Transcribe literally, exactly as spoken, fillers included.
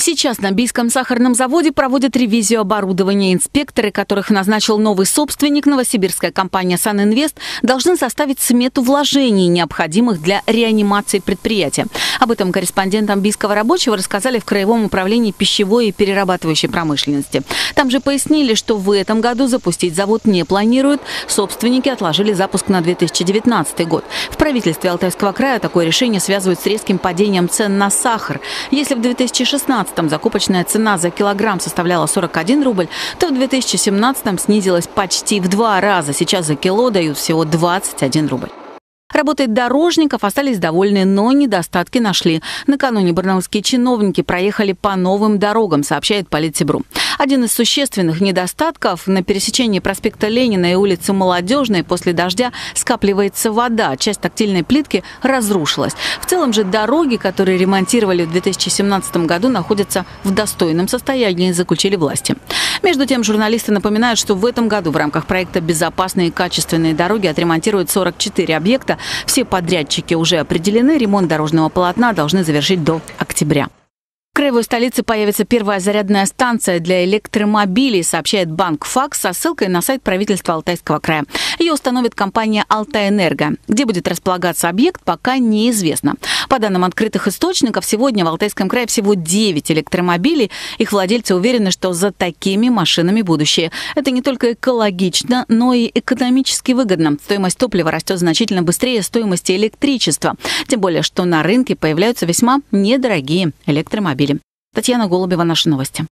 Сейчас на Бийском сахарном заводе проводят ревизию оборудования. Инспекторы, которых назначил новый собственник, новосибирская компания «Санинвест», должны составить смету вложений, необходимых для реанимации предприятия. Об этом корреспондентам Бийского рабочего рассказали в Краевом управлении пищевой и перерабатывающей промышленности. Там же пояснили, что в этом году запустить завод не планируют. Собственники отложили запуск на две тысячи девятнадцатый год. В правительстве Алтайского края такое решение связывают с резким падением цен на сахар. Если в две тысячи шестнадцатом закупочная цена за килограмм составляла сорок один рубль, то в две тысячи семнадцатом снизилась почти в два раза. Сейчас за кило дают всего двадцать один рубль. Работой дорожников остались довольны, но недостатки нашли. Накануне барнаульские чиновники проехали по новым дорогам, сообщает Политсибру. Один из существенных недостатков: на пересечении проспекта Ленина и улицы Молодежной после дождя скапливается вода. Часть тактильной плитки разрушилась. В целом же дороги, которые ремонтировали в две тысячи семнадцатом году, находятся в достойном состоянии, заключили власти. Между тем, журналисты напоминают, что в этом году в рамках проекта «Безопасные и качественные дороги» отремонтируют сорок четыре объекта. Все подрядчики уже определены. Ремонт дорожного полотна должны завершить до октября. В краевой столице появится первая зарядная станция для электромобилей, сообщает банк «Факс» со ссылкой на сайт правительства Алтайского края. Ее установит компания «Алтайэнерго». Где будет располагаться объект, пока неизвестно. По данным открытых источников, сегодня в Алтайском крае всего девять электромобилей. Их владельцы уверены, что за такими машинами будущее. Это не только экологично, но и экономически выгодно. Стоимость топлива растет значительно быстрее стоимости электричества. Тем более, что на рынке появляются весьма недорогие электромобили. Татьяна Голубева, наши новости.